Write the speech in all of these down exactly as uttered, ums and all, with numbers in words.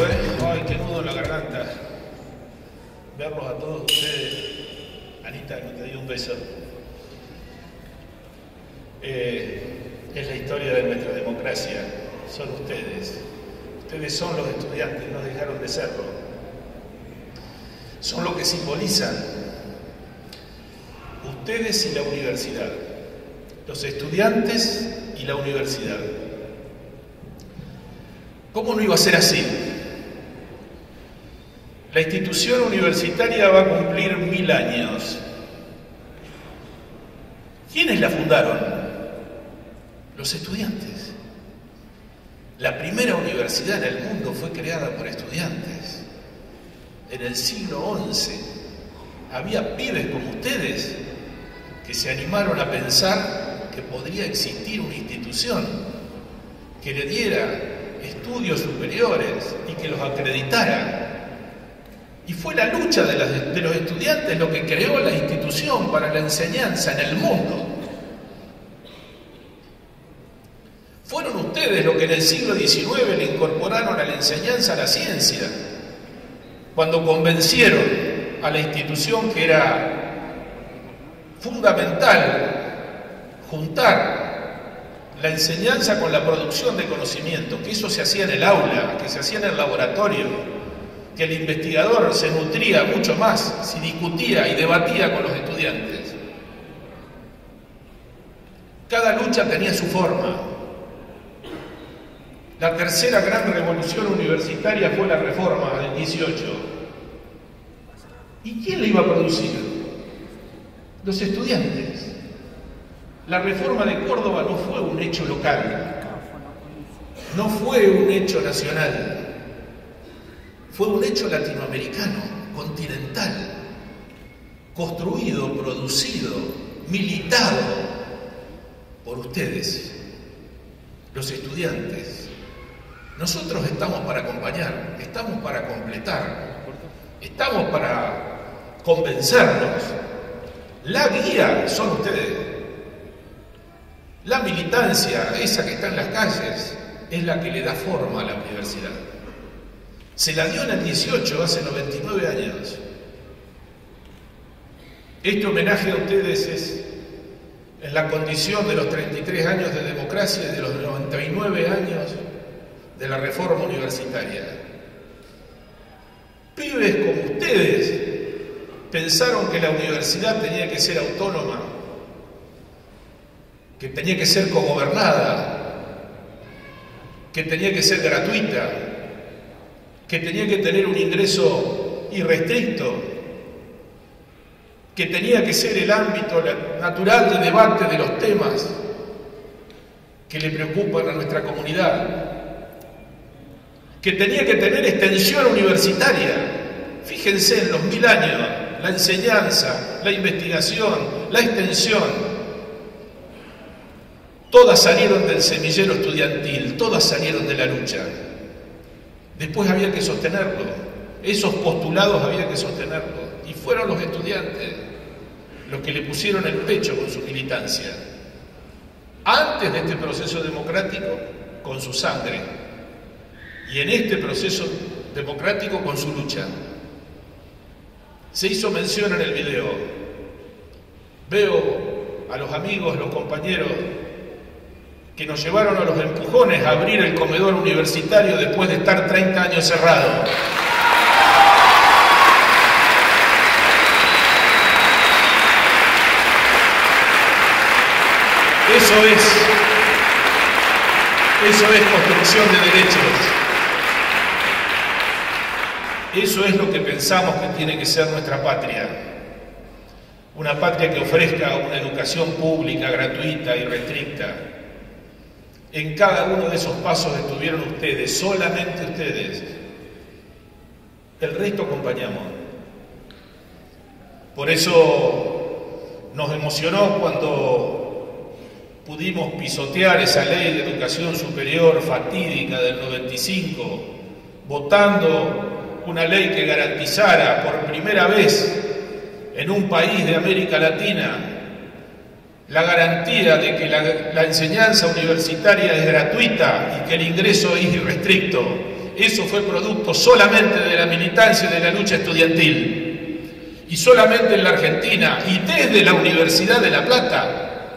¿eh? Ay, qué nudo en la garganta. Verlos a todos ustedes. Anita, no te doy un beso. Eh, es la historia de nuestra democracia. Son ustedes. Ustedes son los estudiantes, no dejaron de serlo. Son lo que simbolizan ustedes y la universidad. Los estudiantes y la universidad. ¿Cómo no iba a ser así? La institución universitaria va a cumplir mil años. ¿Quiénes la fundaron? Los estudiantes. La primera universidad en el mundo fue creada por estudiantes. En el siglo once había pibes como ustedes que se animaron a pensar que podría existir una institución que le diera estudios superiores y que los acreditara. Y fue la lucha de, las, de los estudiantes lo que creó la institución para la enseñanza en el mundo. Fueron ustedes los que en el siglo diecinueve le incorporaron a la enseñanza la ciencia, cuando convencieron a la institución que era fundamental juntar la enseñanza con la producción de conocimiento, que eso se hacía en el aula, que se hacía en el laboratorio, que el investigador se nutría mucho más si discutía y debatía con los estudiantes. Cada lucha tenía su forma. La tercera gran revolución universitaria fue la Reforma del dieciocho. ¿Y quién la iba a producir? Los estudiantes. La Reforma de Córdoba no fue un hecho local, no fue un hecho nacional, fue un hecho latinoamericano, continental, construido, producido, militado por ustedes, los estudiantes. Nosotros estamos para acompañar, estamos para completar, estamos para convencernos. La guía son ustedes. La militancia, esa que está en las calles, es la que le da forma a la universidad. Se la dio en el dieciocho, hace noventa y nueve años. Este homenaje a ustedes es en la condición de los treinta y tres años de democracia y de los noventa y nueve años de la reforma universitaria. Pibes como ustedes pensaron que la universidad tenía que ser autónoma, que tenía que ser cogobernada, que tenía que ser gratuita, que tenía que tener un ingreso irrestricto, que tenía que ser el ámbito natural de debate de los temas que le preocupan a nuestra comunidad, que tenía que tener extensión universitaria. Fíjense en los mil años, la enseñanza, la investigación, la extensión, todas salieron del semillero estudiantil, todas salieron de la lucha. Después había que sostenerlo, esos postulados había que sostenerlo, y fueron los estudiantes los que le pusieron el pecho con su militancia. Antes de este proceso democrático, con su sangre, y en este proceso democrático, con su lucha. Se hizo mención en el video. Veo a los amigos, los compañeros, que nos llevaron a los empujones a abrir el comedor universitario después de estar treinta años cerrado. Eso es, eso es construcción de derechos. Eso es lo que pensamos que tiene que ser nuestra patria. Una patria que ofrezca una educación pública, gratuita y restricta. En cada uno de esos pasos estuvieron ustedes, solamente ustedes. El resto acompañamos. Por eso nos emocionó cuando pudimos pisotear esa ley de educación superior fatídica del noventa y cinco, votando una ley que garantizara por primera vez en un país de América Latina la garantía de que la, la enseñanza universitaria es gratuita y que el ingreso es irrestricto, eso fue producto solamente de la militancia y de la lucha estudiantil. Y solamente en la Argentina y desde la Universidad de La Plata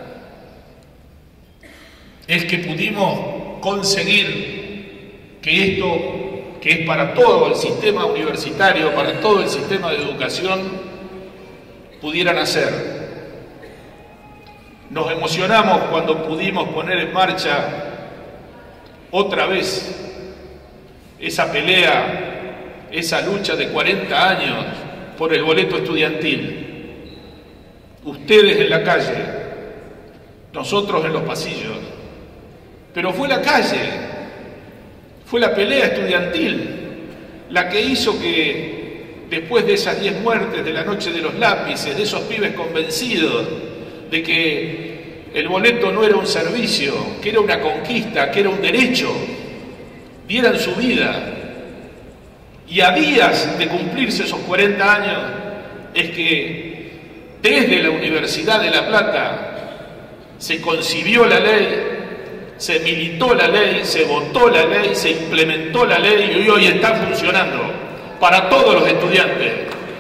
es que pudimos conseguir que esto, que es para todo el sistema universitario, para todo el sistema de educación, pudieran hacer. Nos emocionamos cuando pudimos poner en marcha otra vez esa pelea, esa lucha de cuarenta años por el boleto estudiantil. Ustedes en la calle, nosotros en los pasillos. Pero fue la calle, fue la pelea estudiantil la que hizo que después de esas diez muertes, de la noche de los lápices, de esos pibes convencidos de que el boleto no era un servicio, que era una conquista, que era un derecho, dieran su vida. Y a días de cumplirse esos cuarenta años es que desde la Universidad de La Plata se concibió la ley, se militó la ley, se votó la ley, se implementó la ley y hoy está funcionando para todos los estudiantes.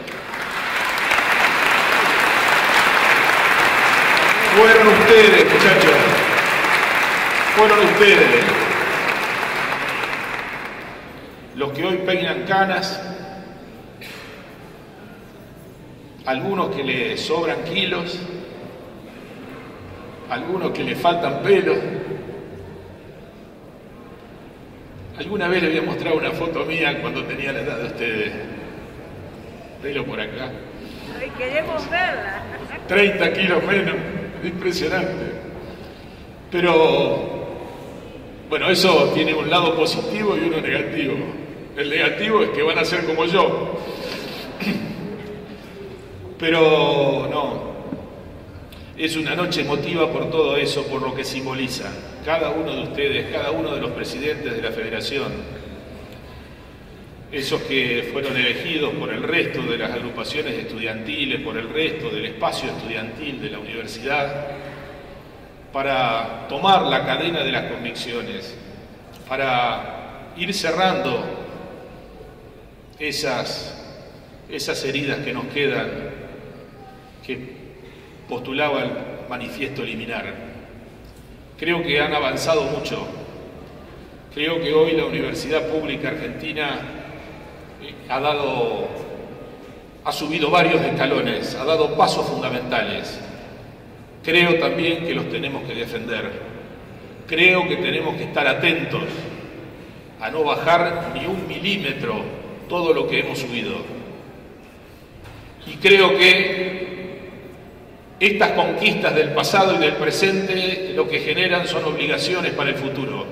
Fueron ustedes, muchachos, fueron ustedes los que hoy peinan canas, algunos que le sobran kilos, algunos que le faltan pelos. Alguna vez les voy a mostrar una foto mía cuando tenía la edad de ustedes. Pelo por acá. Ay, queremos verla. treinta kilos menos. Impresionante. Pero, bueno, eso tiene un lado positivo y uno negativo. El negativo es que van a ser como yo. Pero no. Es una noche emotiva por todo eso, por lo que simboliza. Cada uno de ustedes, cada uno de los presidentes de la Federación, esos que fueron elegidos por el resto de las agrupaciones estudiantiles, por el resto del espacio estudiantil de la universidad, para tomar la cadena de las convicciones, para ir cerrando esas, esas heridas que nos quedan, que postulaba el manifiesto liminar. Creo que han avanzado mucho. Creo que hoy la Universidad Pública Argentina ha dado, ha subido varios escalones, ha dado pasos fundamentales. Creo también que los tenemos que defender. Creo que tenemos que estar atentos a no bajar ni un milímetro todo lo que hemos subido. Y creo que estas conquistas del pasado y del presente lo que generan son obligaciones para el futuro.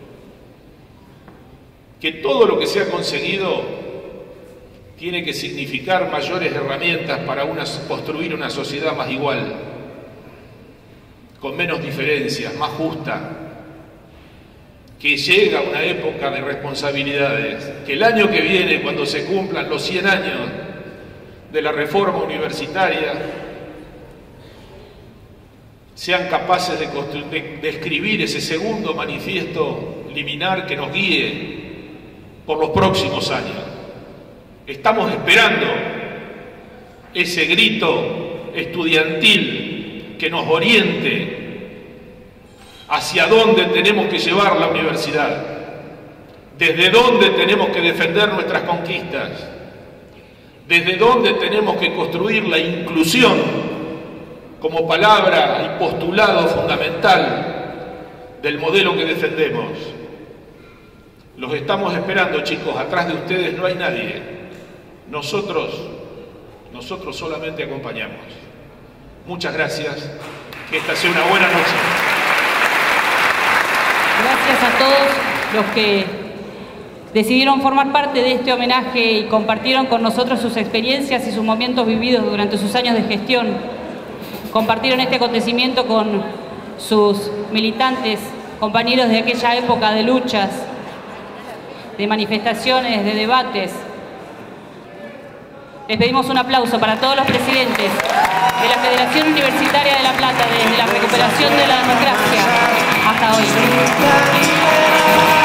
Que todo lo que se ha conseguido tiene que significar mayores herramientas para una, construir una sociedad más igual, con menos diferencias, más justa, que llega a una época de responsabilidades, que el año que viene, cuando se cumplan los cien años de la reforma universitaria, sean capaces de, de, de escribir ese segundo manifiesto liminar que nos guíe por los próximos años. Estamos esperando ese grito estudiantil que nos oriente hacia dónde tenemos que llevar la universidad, desde dónde tenemos que defender nuestras conquistas, desde dónde tenemos que construir la inclusión como palabra y postulado fundamental del modelo que defendemos. Los estamos esperando, chicos, atrás de ustedes no hay nadie. Nosotros, nosotros solamente acompañamos. Muchas gracias, que esta sea una buena noche. Gracias a todos los que decidieron formar parte de este homenaje y compartieron con nosotros sus experiencias y sus momentos vividos durante sus años de gestión. Compartieron este acontecimiento con sus militantes, compañeros de aquella época de luchas, de manifestaciones, de debates. Les pedimos un aplauso para todos los presidentes de la Federación Universitaria de La Plata, desde la recuperación de la democracia hasta hoy.